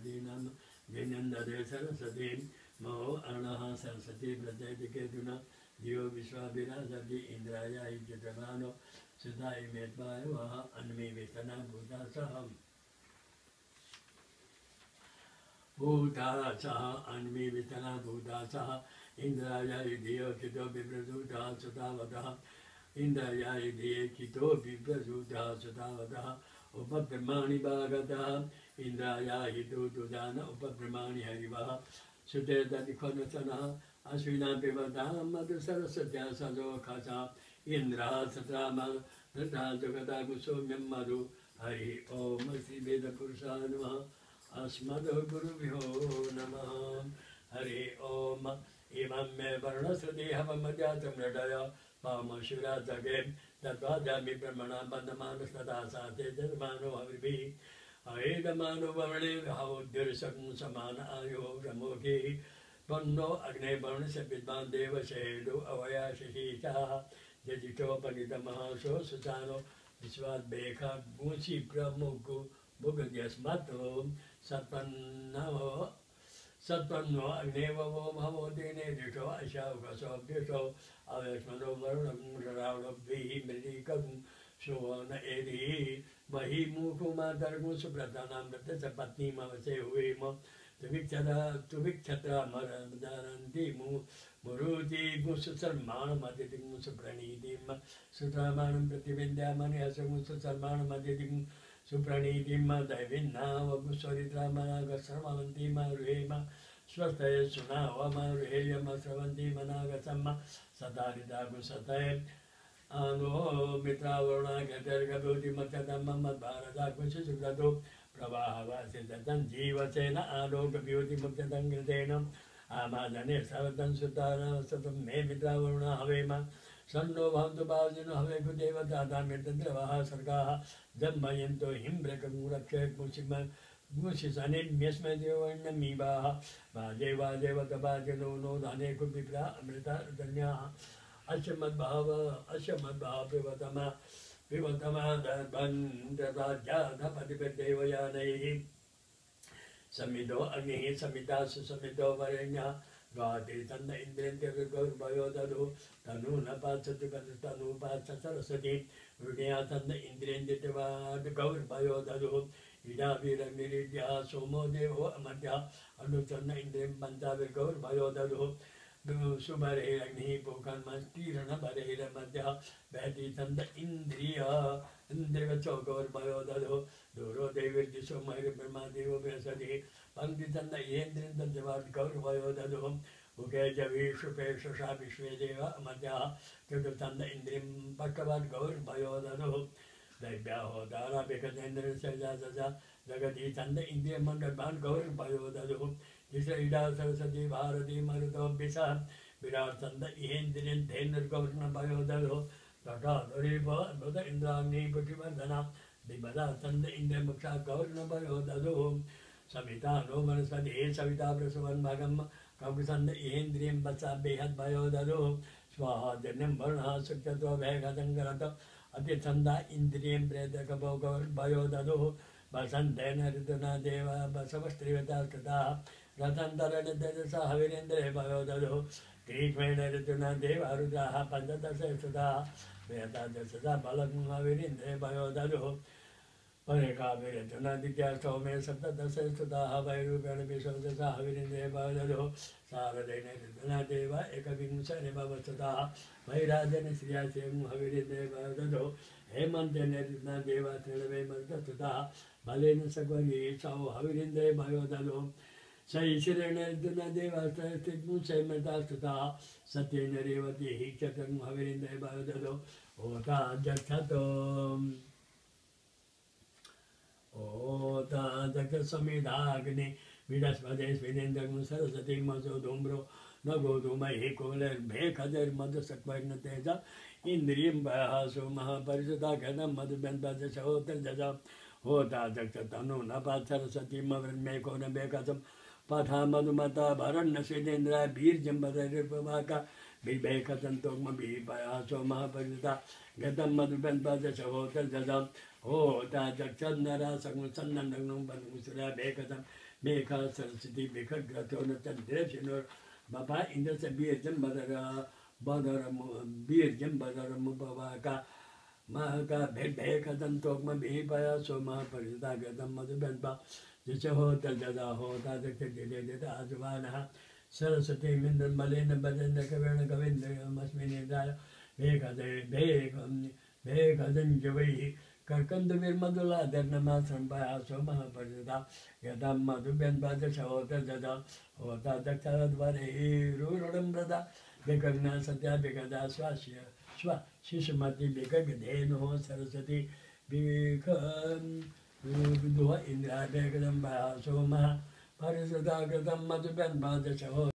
दीनां जैनन्दरे सरस्वतीं महो अर्णः सरस्वती प्रत्ययति केतुना धियो विश्वाभिराजति इन्द्राय इत्यतमानो सुताय मेत्वाय वः अन्मे वेतना भूतासहम् भूतासः अन्मे वेतना भूतासः इंद्राय धियो कितो विप्रसूतः सुतावतः इंद्राय धिये कितो विप्रसूतः सुतावतः उपब्रह्माणि भागतः इंद्राय हितो दुदान उपब्रह्माणि हरिवः सुते दधिखनसनः अश्विना पिबतां मधु सरस्वत्या सजोखसा इंद्रः सत्राम तथा जगता कुसुम्यं मधु हरि ओम श्री वेद पुरुषाय नमः अस्मद्गुरुभ्यो नमः हरि ओम इमं मे वर्णश्रुतिहवमजातं नटय पामशिरातके तद्वाजामि ब्रह्मणा बन्धमानस्तथा साते जन्मानो हविभिः अहेदमानो वर्णे हवोद्युर्शकं समान आयो रमोघे वन्नो अग्ने वर्णस्य विद्वान् देवशेदो अवयाशिषीचः यजितोपनितमहासो सुचानो विश्वाद्वेखा गुंसि प्रमुगु भुगद्यस्मतो सत्पन्नो अग्नेवो भवो दिने दिशो अशावकसोऽभ्युषो अवस्मनो वरुणं रावणभिः मृदिकं सुवन एदि मही मुखुमातर्गुं सुप्रतानां मृतस्य पत्नीमवसे हुएम तुभिक्षत्र मरन्ति मुरुति गुसुसर्माणमदितिं सुप्रणीतिं सुत्रमाणं प्रतिविन्द्यामनि हसमुसुसर्माणमदितिं सुप्रणीतिं दैविन्नावगुस्वरित्रामनागश्रमवन्ति मरुहेम स्वस्तये सुनावमरुहेयम स्रवन्ति मनागसम्म सदारिता गुसतये आनो मित्रावरुणा गतिर्गभूतिमत्यदम्म मद्भारता कुशिशुद्धतो प्रवाहवासितं जीवसेन आलोकव्योतिमुक्तं कृतेन आमादने सर्वतं सुतानं सतं मे मित्रावरुणा हवेम सन्नो भवन्तु भावजिनो हवे कुदेवता मित्रद्रवः सर्गाः जन्मयन्तो हिम्ब्रकं रक्षे मुषिसनिम्यस्मै देवण्यमीवाः वाजे वाजेवतभाजनो नो धने कुविप्रा अमृतधन्याः अश्मद्भाव विवतमादर्भन्द्रराज्याधपतिदेवयानैः समिदो अग्निः समिता सुसमिदो वरेण्यः गाति तन्न इन्द्रेन्द्रगौर्भयो दधु तनु न पाचति तनु पाच सरस्वती हृदया तन्न इन्द्रेन्द्रगौर्भयो दधु इडा वीरमिरिद्या सोमो देवो अमर्त्या अनुतन्न इन्द्रियं पञ्चाविर्गौर्भयो दधु सुबरेरग्निः पूकन्मस्तीर्णबरेरमध्यः वहति तन्द इन्द्रियगौर्भयो दधो दूरो देवीर्दिशो महिर्ब्रह्मादेवो बृहस्पतिः पङ्क्ति तन्द इहेन्द्रियगौर्भयो दधो मुखे जवीषुपेषुषा विश्वे देव अमध्यः चतुर्थन्द इन्द्रियं पट्टवद्गौर्भयो दधो दैव्याहो दाराभिगतेन्द्रस्य जगति तन्द इन्द्रियमण्डलवान् गौर्भयो दधो इडा सरस्वती भारती मरुतोभिषा विराट तन्द इहेन्द्रियं धेनुर्गौर्भयो दधो तथा अद्भुत इंद्राग्नि पुटिवर्धना विबला तन्द इन्द्रियमुक्षा गौर्भयो दधो समिता नो वनस्पति सविता प्रसुवन् भगं कौकसन्द इहेन्द्रियं वत्सा बेहद्भयो दधो स्वाहा जन्यं वर्णः सुक्तत्व भयगतङ्गरत अतिछन्दा इन्द्रियं प्रेतकभो गौर्भयो दधो वसन्तेन ऋतुना देव बसवस्त्रिवता कृता रथन्तरनिर्दशा हविरेन्द्रे भयो दधो तीक्ष्मेण ऋतुना देवा रुद्राः पञ्चदश सुताः वेदादशता बलं हविरेन्द्रे भयो दधो परेकाभिरतुना द्वितीया सौमे सप्तदश सुताः वैरूपेण विशोदशा हविरेन्द्रे भयो दधो शारदेन ऋतुना देवा एकविंशतिभवस्तुताः वैराजेन श्रियासेन हविरेन्द्रे भयो दधो हेमन्तेन ऋतुना देवा त्रिणवे मरुतस्तुताः बलेन सग्वरी सौ हविरेन्द्रे भयो दधो सैशिरेण ऋतुना देवास्तिमुषैमृतास्तुताः सत्येन रेवतीः चक्रं हविरेन्द्रे भयो दधो ओता जक्षतो ओता जक्षसमिधाग्नि विडस्पदे स्विनेन्द्रं सरस्वती मसो धूम्रो न गोधूमहि कुलैर्भेखजैर्मधुसक्वैर्न तेज इन्द्रियं वयःसु महापरिषदा घनं मधुबन्धजशोत्रजज होता जक्षतनु न पात्सरस्वतीमवृन्मे को न बेकसं पथा मधुमता भरन्न स्विनेन्द्र बीर्जम्बरैर्पवाका बिभेकसन्तोग्मभिः वयःसु महापरिषदा घतं मधुबन्धजशोत्रजज होता जक्षन्नरा संसन्नंगनं बनमुसुरा बेकदम मेघा सरस्वती बेखग्रतो न चंद्रेशिनोर बाबा इंद्र से बीरजम बीरजम बदरम बाबा का का भेद कदम तोक में भी पाया सो महा परिदा गदम मधुबन बा जिसे होता जदा होता जगते दे दे आजुबाना सरस्वती मिंदन मलेन बदन कवेण कविंद मस्मिने दाय बेकदे बेकदन जवै कर्कंद विर्मदुला धर्नमा संभया सो महा परिदा गदम मधुबन बद होता जदा होता दक्षाद्वारे रूरडम ब्रदा बेकग्ना सत्या बेकदा स्वास्य स्वा शिशुमति बेकगधेनो सरस्वती बेकदुह इंद्रा बेकदम बया सो महा परिदा गदम मधुबन बद